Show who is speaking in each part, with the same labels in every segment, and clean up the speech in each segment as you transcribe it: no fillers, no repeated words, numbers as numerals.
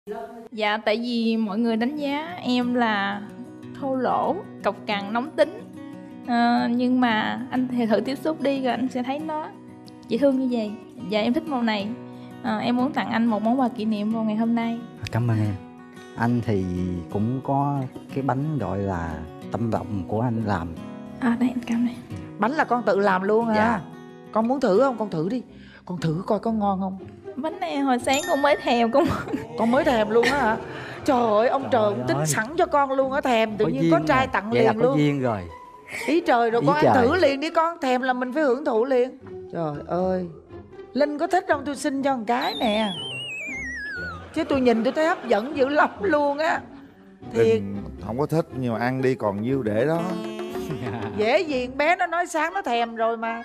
Speaker 1: Dạ, tại vì mọi người đánh giá em là thô lỗ, cọc cằn, nóng tính. Nhưng mà anh thì thử tiếp xúc đi rồi anh sẽ thấy nó dễ thương như vậy. Dạ, em thích màu này. Em muốn tặng anh một món quà kỷ niệm vào ngày hôm nay.
Speaker 2: Cảm ơn em. Anh thì cũng có cái bánh gọi là tâm vọng của anh làm.
Speaker 1: Đây anh cầm này.
Speaker 3: Bánh là con tự làm luôn hả?
Speaker 2: Dạ.
Speaker 3: Con muốn thử không? Con thử đi. Con thử coi có ngon không?
Speaker 1: Bánh này hồi sáng con mới thèm con.
Speaker 3: Con mới thèm luôn á hả? Trời ơi, ông trời cũng tính
Speaker 2: ơi.
Speaker 3: sẵn cho con luôn á, thèm tự nhiên có trai tặng
Speaker 2: vậy
Speaker 3: liền
Speaker 2: là
Speaker 3: luôn.
Speaker 2: có duyên rồi.
Speaker 3: Ý trời rồi,
Speaker 2: Ý
Speaker 3: con ăn
Speaker 2: trời.
Speaker 3: thử liền đi con, thèm là mình phải hưởng thụ liền. Trời ơi, Linh có thích không? Tôi xin cho một cái nè. Chứ tôi nhìn tôi thấy hấp dẫn dữ lắm luôn á. Thiệt.
Speaker 4: Linh không có thích nhưng mà ăn đi, còn nhiêu để đó.
Speaker 3: Dễ gì con bé nó nói sáng nó thèm rồi mà.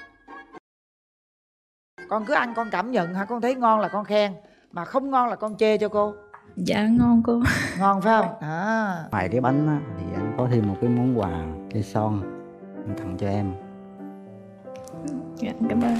Speaker 3: Con cứ ăn con cảm nhận hả? Con thấy ngon là con khen, mà không ngon là con chê cho cô.
Speaker 1: Dạ ngon cô.
Speaker 3: Ngon phải không?
Speaker 2: Ngoài cái bánh á, thì anh có thêm một cái món quà cây son anh tặng cho em.
Speaker 1: Dạ, cảm ơn.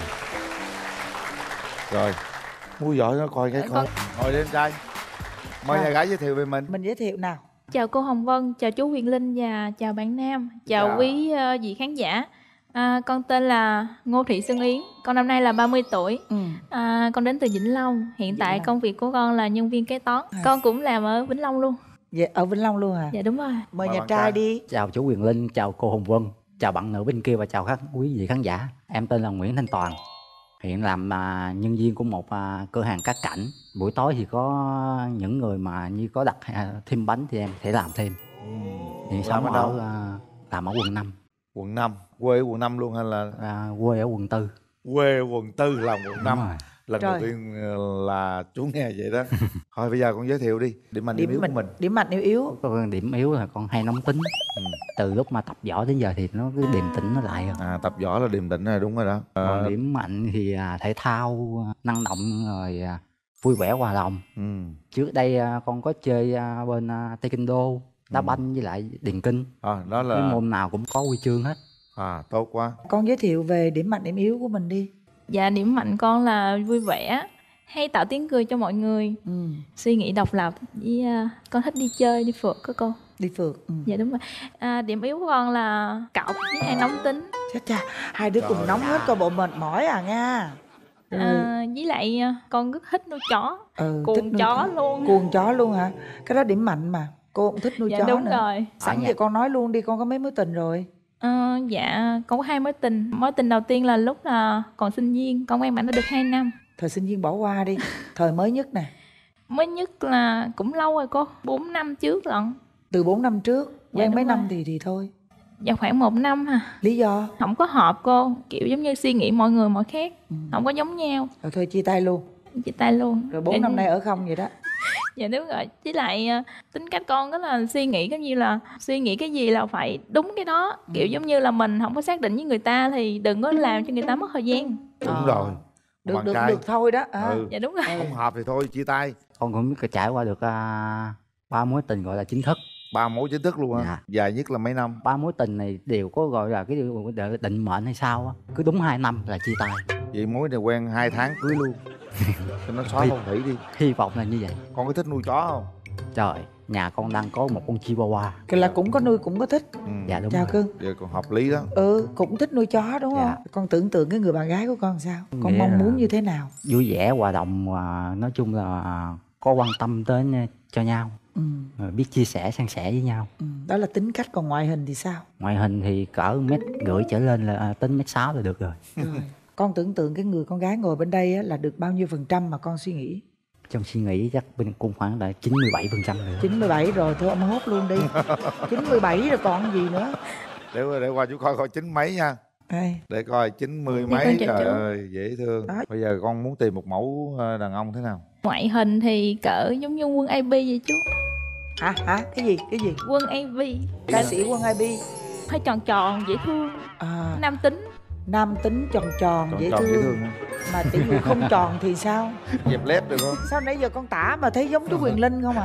Speaker 4: Rồi, mua giỏi nó coi cái con. Ngồi đi em trai. Mời nhà gái giới thiệu về mình.
Speaker 3: Mình giới thiệu nào.
Speaker 1: Chào cô Hồng Vân, chào chú Quyền Linh và chào bạn Nam. Chào
Speaker 4: Dạ.
Speaker 1: quý vị khán giả. Con tên là Ngô Thị Xuân Yến, con năm nay là 30 tuổi. Con đến từ Vĩnh Long. Hiện tại
Speaker 3: Long.
Speaker 1: công việc của con là nhân viên kế toán. Con cũng làm ở Vĩnh Long luôn.
Speaker 3: Dạ, ở Vĩnh Long luôn hả?
Speaker 1: Dạ đúng rồi.
Speaker 3: Mời
Speaker 4: Mời
Speaker 3: nhà
Speaker 4: bạn
Speaker 3: trai
Speaker 4: trai.
Speaker 3: đi.
Speaker 2: Chào chú Quyền Linh, chào cô Hồng Vân, chào bạn nữ bên kia và chào các quý vị khán giả. Em tên là Nguyễn Thanh Toàn. Hiện làm nhân viên của một cửa hàng cát cảnh. Buổi tối thì có những người mà như có đặt thêm bánh thì em sẽ làm thêm. Hiện sống
Speaker 4: Làm ở đâu?
Speaker 2: làm ở quận 5.
Speaker 4: Quận 5. Quê ở quận 5 luôn hay là
Speaker 2: Quê ở quận 4.
Speaker 4: quê ở quận 4 làm quận 5?
Speaker 2: Đúng rồi.
Speaker 4: Lần
Speaker 3: Trời.
Speaker 4: đầu tiên là chú nghe vậy đó. Thôi bây giờ con giới thiệu đi điểm mạnh điểm yếu của mình.
Speaker 3: Điểm mạnh yếu.
Speaker 2: Có điểm yếu là con hay nóng tính. Từ lúc mà tập võ đến giờ thì nó cứ điềm tĩnh nó lại rồi.
Speaker 4: Tập võ là điềm tĩnh rồi, đúng rồi đó.
Speaker 2: Còn điểm mạnh thì thể thao, năng động rồi vui vẻ hòa đồng. Trước đây con có chơi bên taekwondo, đá banh với lại điền kinh.
Speaker 4: Đó là
Speaker 2: Cái môn nào cũng có huy chương hết.
Speaker 4: tốt quá.
Speaker 3: Con giới thiệu về điểm mạnh điểm yếu của mình đi.
Speaker 1: Dạ, điểm mạnh con là vui vẻ, hay tạo tiếng cười cho mọi người, suy nghĩ độc lập, với con thích đi chơi, đi phượt đó cô.
Speaker 3: Đi phượt.
Speaker 1: Dạ đúng rồi. Điểm yếu của con là cọc với hay nóng tính.
Speaker 3: Chà, hai đứa cùng nóng hết coi bộ mệt mỏi nha.
Speaker 1: Với lại con rất thích nuôi chó.
Speaker 3: Cuồng
Speaker 1: chó luôn.
Speaker 3: Cuồng chó luôn hả? Cái đó điểm mạnh mà. Cô cũng thích nuôi
Speaker 1: Dạ
Speaker 3: chó
Speaker 1: đúng
Speaker 3: nữa.
Speaker 1: rồi.
Speaker 3: Sẵn vậy con nói luôn đi, con có mấy mối tình rồi?
Speaker 1: Dạ, con có 2 mối tình. Mối tình đầu tiên là lúc là còn sinh viên, con quen bạn đã được 2 năm.
Speaker 3: Thời sinh viên bỏ qua đi. Thời mới nhất nè.
Speaker 1: Mới nhất là cũng lâu rồi cô, 4 năm trước lận.
Speaker 3: Từ 4 năm trước. Quen
Speaker 1: Dạ,
Speaker 3: mấy
Speaker 1: đúng
Speaker 3: năm
Speaker 1: rồi.
Speaker 3: thì thôi.
Speaker 1: Dạ khoảng 1 năm ha.
Speaker 3: Lý do?
Speaker 1: Không có hợp cô, kiểu giống như suy nghĩ mọi người mọi khác, không có giống nhau.
Speaker 3: Rồi thôi chia tay luôn.
Speaker 1: Chia tay luôn.
Speaker 3: Rồi 4 năm nay ở không vậy đó.
Speaker 1: Dạ đúng rồi. Với lại tính cách con rất là suy nghĩ, giống như là suy nghĩ cái gì là phải đúng cái đó. Kiểu giống như là mình không có xác định với người ta thì đừng có làm cho người ta mất thời gian.
Speaker 4: Đúng rồi.
Speaker 3: Được
Speaker 4: Bạn
Speaker 3: được
Speaker 4: trai.
Speaker 3: được thôi đó.
Speaker 1: Dạ đúng rồi.
Speaker 4: Không hợp thì thôi chia tay.
Speaker 2: Con cũng trải qua được 3 mối tình gọi là chính thức.
Speaker 4: 3 mối chính thức luôn hả?
Speaker 2: Dạ.
Speaker 4: Dài nhất là mấy năm?
Speaker 2: 3 mối tình này đều có gọi là cái điều định mệnh hay sao á. Cứ đúng 2 năm là chia tay.
Speaker 4: Vậy mối này quen 2 tháng cưới luôn. Cho nó xóa phong thủy đi.
Speaker 2: Hy vọng là như vậy.
Speaker 4: Con có thích nuôi chó không?
Speaker 2: Trời, nhà con đang có một con chihuahua.
Speaker 3: Cái là cũng có nuôi cũng có thích.
Speaker 2: Dạ đúng
Speaker 3: Chào
Speaker 2: rồi.
Speaker 3: cưng.
Speaker 4: Vậy còn hợp lý đó.
Speaker 3: Cũng thích nuôi chó đúng không?
Speaker 2: Dạ.
Speaker 3: Con tưởng tượng cái người bạn gái của con sao? Con
Speaker 2: Nghĩa
Speaker 3: mong
Speaker 2: là-
Speaker 3: muốn như thế nào?
Speaker 2: Vui vẻ, hòa đồng, nói chung là có quan tâm đến cho nhau. Rồi biết chia sẻ, san sẻ với nhau.
Speaker 3: Đó là tính cách, còn ngoại hình thì sao?
Speaker 2: Ngoại hình thì cỡ 1,5 m trở lên là tính 1,6 m là được rồi.
Speaker 3: Rồi. Con tưởng tượng cái người con gái ngồi bên đây á, là được bao nhiêu % mà con suy nghĩ?
Speaker 2: Trong suy nghĩ chắc bên cũng khoảng là 97% rồi.
Speaker 3: 97 rồi, thôi ông hốt luôn đi. 97 rồi còn gì nữa?
Speaker 4: Để qua chú coi 9 mấy nha.
Speaker 3: Đây.
Speaker 4: Để coi 90
Speaker 1: Dạ,
Speaker 4: mấy.
Speaker 1: con chào
Speaker 4: Trời
Speaker 1: chú.
Speaker 4: ơi dễ thương.
Speaker 3: Đó.
Speaker 4: Bây giờ con muốn tìm một mẫu đàn ông thế nào?
Speaker 1: Ngoại hình thì cỡ giống như Quân AB vậy chú.
Speaker 3: Hả? Cái gì?
Speaker 1: Quân AB.
Speaker 3: Ca sĩ Quân IB.
Speaker 1: Hơi tròn tròn, dễ thương, nam tính.
Speaker 3: Nam tính tròn tròn dễ thương.
Speaker 4: ha.
Speaker 3: Mà tỷ dụ không tròn thì sao?
Speaker 4: Dẹp lép được không?
Speaker 3: Sao nãy giờ con tả mà thấy giống chú Quyền Linh không à?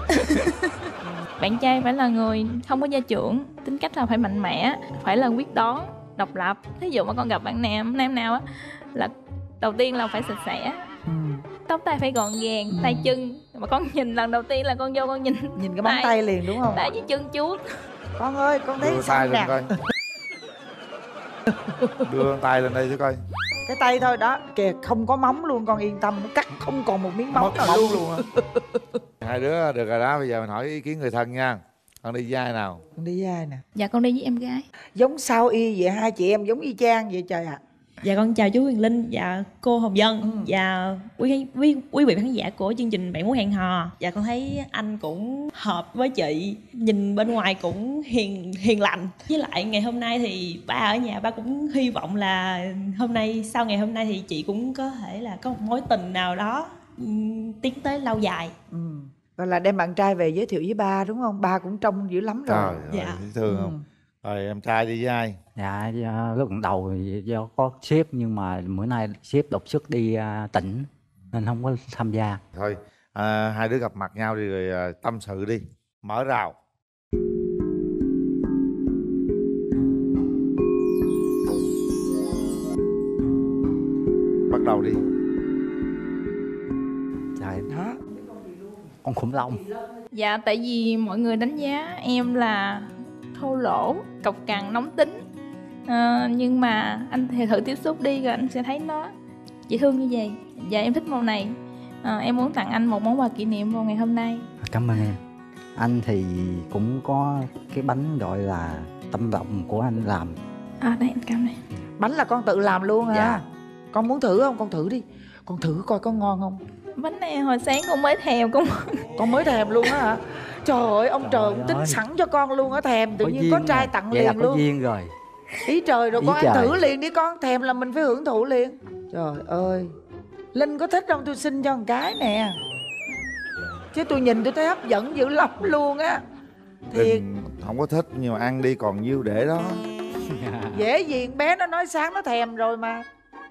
Speaker 1: Bạn trai phải là người không có gia trưởng, tính cách là phải mạnh mẽ, phải là quyết đoán, độc lập. Thí dụ mà con gặp bạn nam nào á, là đầu tiên là phải sạch sẽ, tóc tai phải gọn gàng, tay chân mà con nhìn lần đầu tiên là con vô con nhìn
Speaker 3: cái móng tay liền đúng không?
Speaker 1: tay với chân chuốt.
Speaker 3: Con ơi con thấy
Speaker 4: đưa tay
Speaker 3: xanh
Speaker 4: lên
Speaker 3: nè.
Speaker 4: coi. Đưa tay lên đây chứ coi.
Speaker 3: Cái tay thôi đó kìa, không có móng luôn, con yên tâm, nó cắt không còn một miếng móng
Speaker 4: Mất
Speaker 3: nào
Speaker 4: móng
Speaker 3: luôn.
Speaker 4: luôn á. Hai đứa được rồi đó, bây giờ mình hỏi ý kiến người thân nha. Con đi với ai nào?
Speaker 3: Con đi với ai nè?
Speaker 1: Dạ con đi với em gái.
Speaker 3: Giống sao y vậy, hai chị em giống y chang vậy trời ạ.
Speaker 5: Dạ con chào chú Quyền Linh và cô Hồng Vân và quý vị khán giả của chương trình Bạn Muốn Hẹn Hò. Dạ con thấy anh cũng hợp với chị, nhìn bên ngoài cũng hiền lành. Với lại ngày hôm nay thì ba ở nhà, ba cũng hy vọng là sau ngày hôm nay thì chị cũng có thể là có một mối tình nào đó tiến tới lâu dài.
Speaker 3: Rồi là đem bạn trai về giới thiệu với ba đúng không? Ba cũng trông dữ lắm rồi.
Speaker 4: Trời ơi,
Speaker 5: Dạ.
Speaker 4: dễ thương không? Rồi em trai đi với ai?
Speaker 2: Dạ lúc đầu thì do có sếp nhưng mà bữa nay sếp đột xuất đi tỉnh nên không có tham gia.
Speaker 4: Thôi hai đứa gặp mặt nhau đi rồi tâm sự đi. Mở rào. Bắt đầu đi.
Speaker 2: Trời,
Speaker 3: Đó.
Speaker 2: con khủng long.
Speaker 1: Dạ tại vì mọi người đánh giá em là thô lỗ, cọc cằn, nóng tính. Nhưng mà anh thì thử tiếp xúc đi rồi anh sẽ thấy nó dễ thương như vậy. Dạ em thích màu này. Em muốn tặng anh một món quà kỷ niệm vào ngày hôm nay.
Speaker 2: Cảm ơn em. Anh thì cũng có cái bánh gọi là tâm lòng của anh làm.
Speaker 1: Đây anh cầm này.
Speaker 3: Bánh là con tự làm luôn hả?
Speaker 2: Dạ.
Speaker 3: Con muốn thử không? Con thử đi. Con thử coi có ngon không?
Speaker 1: Bánh này hồi sáng con mới thèm con.
Speaker 3: Con mới thèm luôn á hả? Trời ơi ông trời cũng tính
Speaker 2: ơi.
Speaker 3: sẵn cho con luôn á, thèm tự nhiên có
Speaker 2: duyên
Speaker 3: trai
Speaker 2: rồi.
Speaker 3: tặng
Speaker 2: Vậy là
Speaker 3: liền
Speaker 2: có
Speaker 3: luôn.
Speaker 2: duyên rồi.
Speaker 3: Ý trời rồi
Speaker 2: Ý
Speaker 3: con ăn
Speaker 2: trời.
Speaker 3: thử liền đi con, thèm là mình phải hưởng thụ liền. Trời ơi. Linh có thích không? Tôi xin cho một cái nè. Chứ tôi nhìn tôi thấy hấp dẫn dữ lắm luôn á. Thiệt.
Speaker 4: Linh không có thích nhưng mà ăn đi còn nhiêu để đó.
Speaker 3: Dễ gì con bé nó nói sáng nó thèm rồi mà.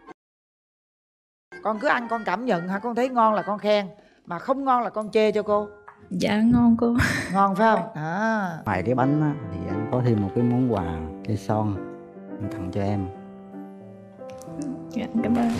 Speaker 3: Con cứ ăn con cảm nhận hả? Con thấy ngon là con khen, mà không ngon là con chê cho cô.
Speaker 1: Dạ ngon cô.
Speaker 3: Ngon phải không?
Speaker 2: Ngoài cái bánh á, thì anh có thêm một cái món quà cây son anh tặng cho em.
Speaker 1: Dạ cảm ơn.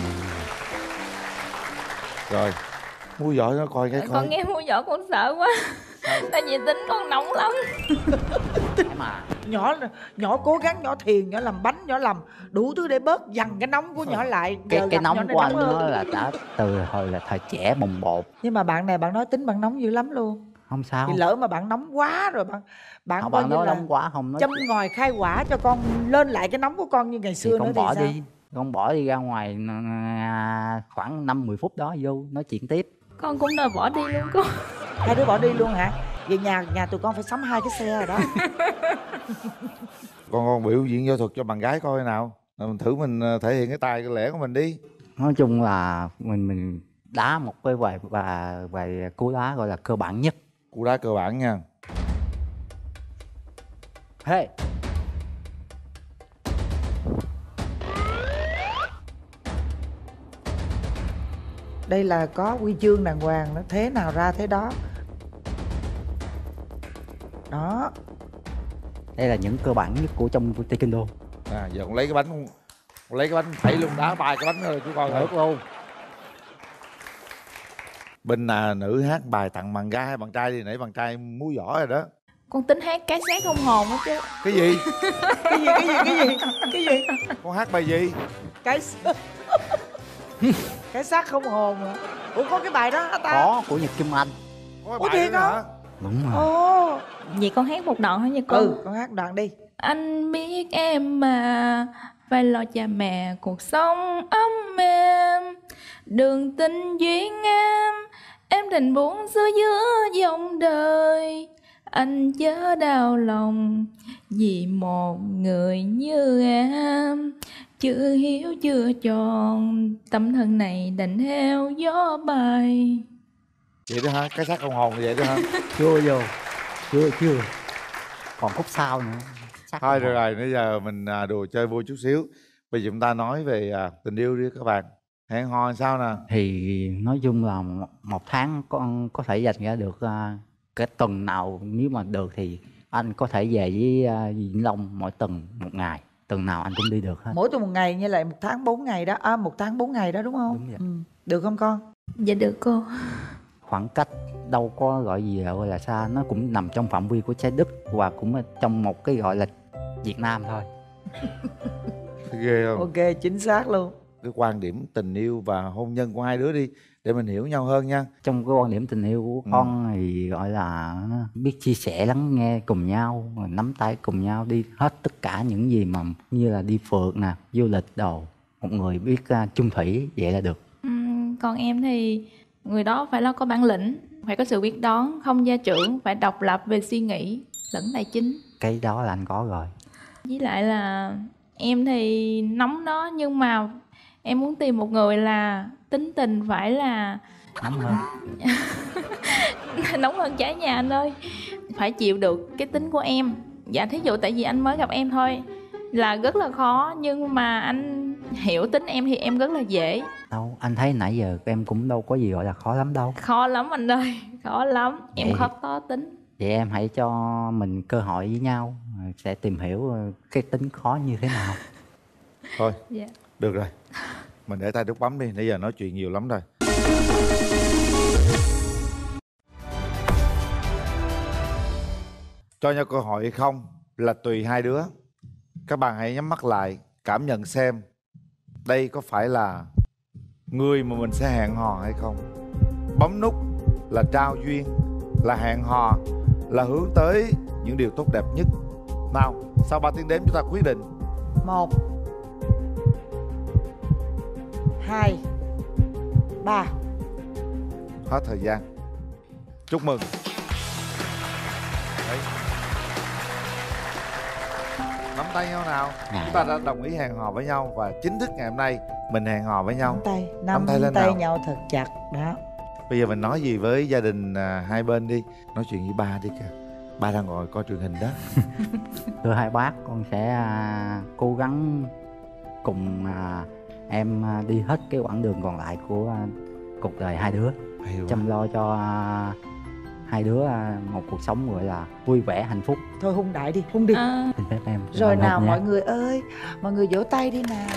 Speaker 4: Rồi mua giỏi nó coi cái
Speaker 1: Con
Speaker 4: coi.
Speaker 1: nghe mua giỏ con sợ quá. Tại vì tính con nóng lắm.
Speaker 2: Mà
Speaker 3: Nhỏ cố gắng, nhỏ thiền, nhỏ làm bánh, nhỏ làm đủ thứ để bớt dằn cái nóng của nhỏ lại. Giờ
Speaker 2: cái
Speaker 3: gặp
Speaker 2: nóng
Speaker 3: nhỏ này
Speaker 2: của anh
Speaker 3: nóng hơn.
Speaker 2: nó là đã từ hồi là thời trẻ bồng bột.
Speaker 3: Nhưng mà bạn này bạn nói tính bạn nóng dữ lắm luôn.
Speaker 2: Không sao.
Speaker 3: Thì lỡ mà bạn nóng quá rồi bạn
Speaker 2: Không,
Speaker 3: coi
Speaker 2: bạn
Speaker 3: như
Speaker 2: nói
Speaker 3: là
Speaker 2: nóng quá không nói.
Speaker 3: châm ngòi khai hỏa cho con lên lại cái nóng của con như ngày
Speaker 2: Thì
Speaker 3: xưa nữa
Speaker 2: con
Speaker 3: thì
Speaker 2: bỏ
Speaker 3: sao?
Speaker 2: đi. Con bỏ đi ra ngoài khoảng 5-10 phút đó vô nói chuyện tiếp.
Speaker 1: Con cũng đòi bỏ đi luôn cô.
Speaker 3: Hai đứa bỏ đi luôn hả? Về nhà tụi con phải sắm 2 cái xe rồi đó.
Speaker 4: Con biểu diễn võ thuật cho bạn gái coi nào. Rồi mình thử mình thể hiện cái tài cái lẻ của mình đi.
Speaker 2: Nói chung là mình đá một cái bài cú đá gọi là cơ bản nhất.
Speaker 4: Cú đá cơ bản nha.
Speaker 2: Hey.
Speaker 3: Đây là có huy chương đàng hoàng, nó thế nào ra thế đó. Đó.
Speaker 2: Đây là những cơ bản nhất của trong taekwondo.
Speaker 4: Giờ con lấy cái bánh, con lấy cái bánh thảy luôn, đá bài cái bánh rồi chú coi thử.
Speaker 2: Được luôn.
Speaker 4: Bên nữ hát bài tặng bạn gái hay bạn trai đi, nãy bạn trai múa giỏi rồi đó.
Speaker 1: Con tính hát cái xác không hồn á chứ.
Speaker 4: Cái gì?
Speaker 3: Cái gì?
Speaker 4: Con hát bài gì?
Speaker 3: Cái xác không hồn hả? Ủa có cái bài đó hả ta?
Speaker 2: Có của Nhật Kim Anh.
Speaker 4: Có
Speaker 3: Ủa,
Speaker 4: bài
Speaker 3: thiệt
Speaker 4: đó
Speaker 3: không?
Speaker 4: hả?
Speaker 2: Đúng rồi.
Speaker 3: Ồ.
Speaker 1: Vậy con hát một đoạn thôi nha cô.
Speaker 3: Con hát đoạn đi.
Speaker 1: Anh biết em mà phải lo cha mẹ cuộc sống ấm êm. Đường tình duyên em định buông xuôi giữa dòng đời. Anh chớ đau lòng vì một người như em. Chưa hiếu chưa tròn, tâm thân này đành theo gió bay.
Speaker 4: Vậy đó hả? Cái xác không hồn vậy đó hả?
Speaker 2: Chưa. Còn khúc sau nữa. Sắc
Speaker 4: Thôi
Speaker 2: không
Speaker 4: được
Speaker 2: hồn.
Speaker 4: rồi, bây giờ mình đùa chơi vui chút xíu. Bây giờ chúng ta nói về tình yêu đi các bạn. Hẹn hò sao nè?
Speaker 2: Thì nói chung là một tháng con có thể dành ra được cái tuần nào, nếu mà được thì anh có thể về với Vĩnh Long mỗi tuần một ngày, tuần nào anh cũng đi được hết.
Speaker 3: Mỗi tuần 1 ngày như lại 1 tháng 4 ngày đó. 1 tháng 4 ngày đó đúng không?
Speaker 2: Đúng vậy.
Speaker 3: Được không con?
Speaker 1: Dạ được cô.
Speaker 2: khoảng cách đâu có gọi gì gọi là xa, nó cũng nằm trong phạm vi của trái đất và cũng ở trong một cái gọi là Việt Nam thôi.
Speaker 4: Ghê không?
Speaker 3: Ok, chính xác luôn.
Speaker 4: Cái quan điểm tình yêu và hôn nhân của hai đứa đi để mình hiểu nhau hơn nha.
Speaker 2: Trong cái quan điểm tình yêu của con thì gọi là biết chia sẻ, lắng nghe cùng nhau, rồi nắm tay cùng nhau đi hết tất cả những gì mà như là đi phượt nè, du lịch đồ. Một người biết chung thủy vậy là được.
Speaker 1: Còn em thì người đó phải là có bản lĩnh, phải có sự biết đón, không gia trưởng, phải độc lập về suy nghĩ lẫn tài chính.
Speaker 2: Cái đó là anh có rồi.
Speaker 1: Với lại là em thì nóng đó, nhưng mà em muốn tìm một người là tính tình phải là
Speaker 2: Nóng hơn.
Speaker 1: nóng hơn trái nhà anh ơi. Phải chịu được cái tính của em. Dạ thí dụ tại vì anh mới gặp em thôi là rất là khó, nhưng mà anh hiểu tính em thì em rất là dễ.
Speaker 2: Đâu, anh thấy nãy giờ em cũng đâu có gì gọi là khó lắm đâu.
Speaker 1: Khó lắm anh ơi, khó lắm. Em
Speaker 2: Vậy-
Speaker 1: khó tính.
Speaker 2: Vậy em hãy cho mình cơ hội với nhau, rồi sẽ tìm hiểu cái tính khó như thế nào.
Speaker 4: Thôi,
Speaker 1: Dạ.
Speaker 4: được rồi. Mình để tay nút bấm đi, nãy giờ nói chuyện nhiều lắm rồi. Cho nhau cơ hội hay không là tùy hai đứa. Các bạn hãy nhắm mắt lại, cảm nhận xem đây có phải là người mà mình sẽ hẹn hò hay không. Bấm nút là trao duyên, là hẹn hò, là hướng tới những điều tốt đẹp nhất. Nào, sau 3 tiếng đếm chúng ta quyết định.
Speaker 3: 1 2 3.
Speaker 4: Hết thời gian. Chúc mừng. Đấy. Nắm tay nhau nào. Chúng ta đã đồng ý hẹn hò với nhau và chính thức ngày hôm nay mình hẹn hò với nhau.
Speaker 3: Nắm
Speaker 4: tay lên
Speaker 3: tay
Speaker 4: nào.
Speaker 3: nhau thật chặt đó.
Speaker 4: Bây giờ mình nói gì với gia đình hai bên đi. Nói chuyện với ba đi kìa. Ba đang ngồi coi truyền hình đó.
Speaker 2: Thưa hai bác, con sẽ cố gắng cùng em đi hết cái quãng đường còn lại của cuộc đời hai đứa.
Speaker 4: Hay quá.
Speaker 2: Chăm lo cho hai đứa một cuộc sống gọi là vui vẻ, hạnh phúc.
Speaker 3: Thôi hung đại đi, hung đi.
Speaker 2: Xin phép em.
Speaker 3: Rồi
Speaker 2: Hạnh
Speaker 3: nào
Speaker 2: phúc nha.
Speaker 3: mọi người ơi, mọi người vỗ tay đi nào.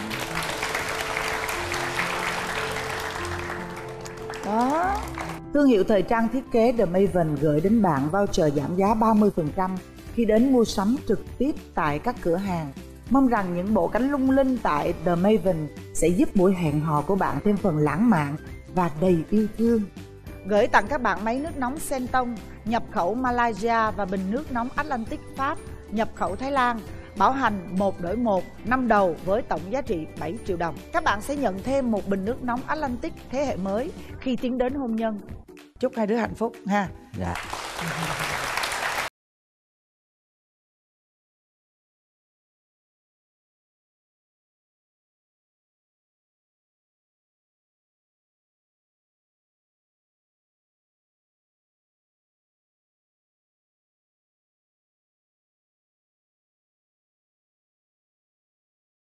Speaker 3: Đó. Thương hiệu thời trang thiết kế The Maven gửi đến bạn voucher giảm giá 30% khi đến mua sắm trực tiếp tại các cửa hàng. Mong rằng những bộ cánh lung linh tại The Maven sẽ giúp buổi hẹn hò của bạn thêm phần lãng mạn và đầy yêu thương. Gửi tặng các bạn máy nước nóng Senton, nhập khẩu Malaysia và bình nước nóng Atlantic Pháp, nhập khẩu Thái Lan. Bảo hành 1 đổi 1 năm đầu với tổng giá trị 7 triệu đồng. Các bạn sẽ nhận thêm một bình nước nóng Atlantic thế hệ mới khi tiến đến hôn nhân. Chúc hai đứa hạnh phúc ha.
Speaker 2: Dạ.